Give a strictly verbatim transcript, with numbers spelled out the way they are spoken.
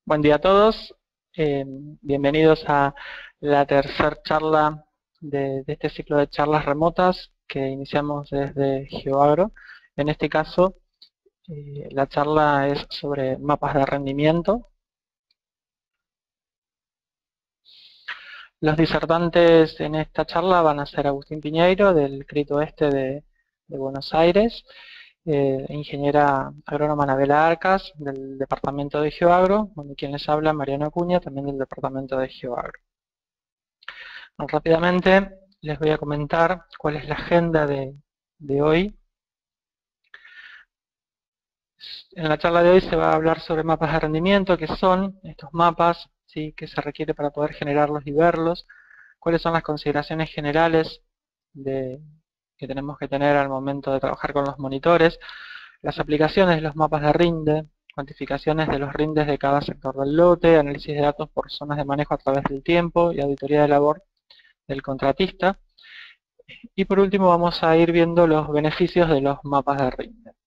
Buen día a todos, eh, bienvenidos a la tercera charla de, de este ciclo de charlas remotas que iniciamos desde GeoAgro. En este caso, eh, la charla es sobre mapas de rendimiento. Los disertantes en esta charla van a ser Agustín Piñeiro, del CRIT Oeste de, de Buenos Aires, eh, ingeniera agrónoma Anabela Arcas, del departamento de GeoAgro, donde quien les habla, Mariano Acuña, también del departamento de GeoAgro. Rápidamente les voy a comentar cuál es la agenda de, de hoy. En la charla de hoy se va a hablar sobre mapas de rendimiento, qué son estos mapas, ¿sí? Qué se requiere para poder generarlos y verlos, cuáles son las consideraciones generales de, que tenemos que tener al momento de trabajar con los monitores, las aplicaciones de los mapas de rinde, cuantificaciones de los rindes de cada sector del lote, análisis de datos por zonas de manejo a través del tiempo y auditoría de labor del contratista. Y por último vamos a ir viendo los beneficios de los mapas de rinde.